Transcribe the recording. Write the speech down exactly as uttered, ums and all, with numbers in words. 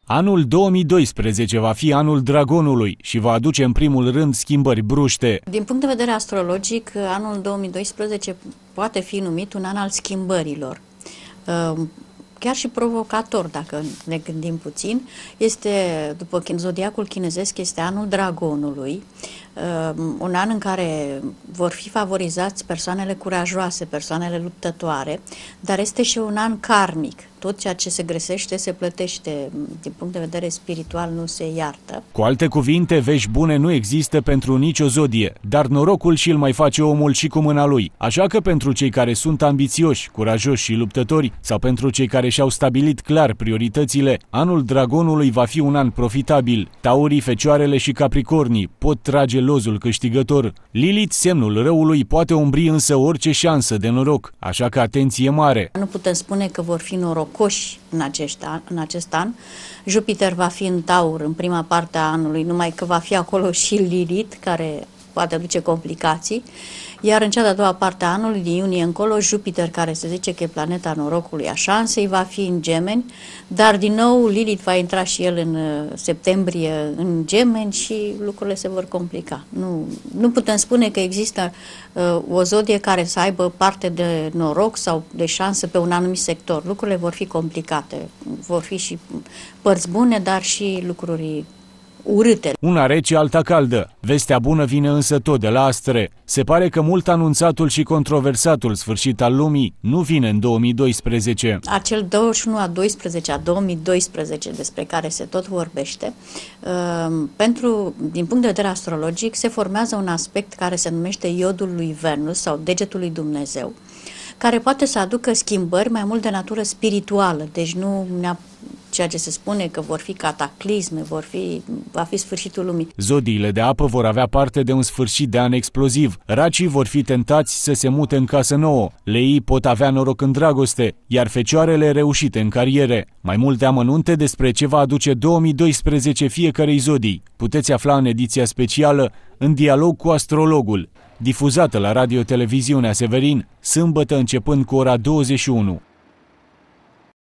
Anul două mii doisprezece va fi anul dragonului și va aduce în primul rând schimbări bruște. Din punct de vedere astrologic, anul două mii doisprezece poate fi numit un an al schimbărilor. Chiar și provocator, dacă ne gândim puțin, este, după zodiacul chinezesc, este anul dragonului, un an în care vor fi favorizați persoanele curajoase, persoanele luptătoare, dar este și un an karmic. Tot ceea ce se greșește se plătește, din punct de vedere spiritual nu se iartă. Cu alte cuvinte, vești bune nu există pentru nicio zodie, dar norocul și-l mai face omul și cu mâna lui. Așa că pentru cei care sunt ambițioși, curajoși și luptători, sau pentru cei care și-au stabilit clar prioritățile, anul dragonului va fi un an profitabil. Taurii, Fecioarele și Capricornii pot trage lozul câștigător. Lilith, semnul răului, poate umbri însă orice șansă de noroc, așa că atenție mare. Nu putem spune că vor fi norocoși în acest an, în acest an. Jupiter va fi în Taur în prima parte a anului, numai că va fi acolo și Lilith, care poate aduce complicații, iar în cea de-a doua parte a anului, din iunie încolo, Jupiter, care se zice că e planeta norocului, a șansei, va fi în Gemeni, dar din nou Lilith va intra și el în septembrie în Gemeni și lucrurile se vor complica. Nu, nu putem spune că există uh, o zodie care să aibă parte de noroc sau de șansă pe un anumit sector. Lucrurile vor fi complicate, vor fi și părți bune, dar și lucruri urâte. Una rece, alta caldă. Vestea bună vine însă tot de la astre. Se pare că mult anunțatul și controversatul sfârșit al lumii nu vine în două mii doisprezece. Acel douăzeci și unu a doisprezece a două mii doisprezece despre care se tot vorbește, pentru, din punct de vedere astrologic, se formează un aspect care se numește iodul lui Venus sau degetul lui Dumnezeu, care poate să aducă schimbări mai mult de natură spirituală, deci nu ceea ce se spune că vor fi cataclisme, vor fi, va fi sfârșitul lumii. Zodiile de apă vor avea parte de un sfârșit de an exploziv. Racii vor fi tentați să se mute în casă nouă. Leii pot avea noroc în dragoste, iar Fecioarele reușite în cariere. Mai multe amănunte despre ce va aduce două mii doisprezece fiecarei zodii puteți afla în ediția specială În dialog cu astrologul, difuzată la Radio Televiziunea Severin, sâmbătă începând cu ora douăzeci și unu.